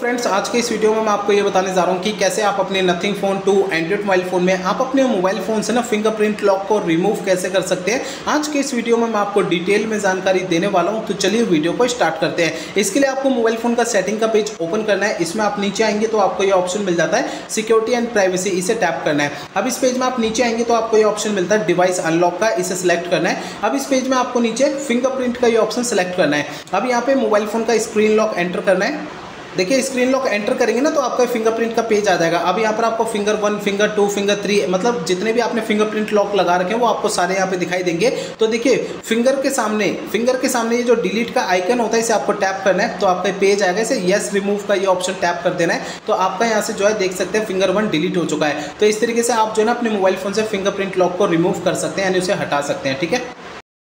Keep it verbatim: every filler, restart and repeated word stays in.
Friends, आज के इस वीडियो में मैं आपको ये बताने जा रहा हूँ कि कैसे आप अपने Nothing phone to Android mobile phone में आप अपने मोबाइल फोन से ना फिंगरप्रिंट लॉक को रिमूव कैसे कर सकते हैं। आज के इस वीडियो में मैं आपको डिटेल में जानकारी देने वाला हूँ। तो चलिए वीडियो को स्टार्ट करते हैं। इसके लिए आपको मोबाइल फोन का सेटिंग का पेज ओपन करना है। इसमें आप नीचे आएंगे तो आपको ये ऑप्शन मिल जाता है सिक्योरिटी एंड प्राइवेसी, इसे टैप करना है। अब इस पेज में आप नीचे आएंगे तो आपको ये ऑप्शन मिलता है डिवाइस अनलॉक का, इसे सिलेक्ट करना है। अब इस पेज में आपको नीचे फिंगरप्रिंट का ये ऑप्शन सिलेक्ट करना है। अब यहाँ पे मोबाइल फोन का स्क्रीन लॉक एंटर करना है। देखिए स्क्रीन लॉक एंटर करेंगे ना तो आपका फिंगरप्रिंट का पेज आ जाएगा। अब यहाँ पर आपको finger one, finger two, finger three, मतलब जितने भी आपने फिंगरप्रिंट लॉक लगा रखे हैं वो आपको सारे यहाँ पे दिखाई देंगे। तो देखिए फिंगर के सामने फिंगर के सामने ये जो डिलीट का आइकन होता है इसे आपको टैप करना है तो आपका पेज आएगा। इसे यस रिमूव का ये ऑप्शन टैप कर देना है तो आपका यहाँ से जो है देख सकते हैं फिंगर वन डिलीट हो चुका है। तो इस तरीके से आप जो है ना अपने मोबाइल फोन से फिंगरप्रिंट लॉक को रिमूव कर सकते हैं, यानी उसे हटा सकते हैं। ठीक है।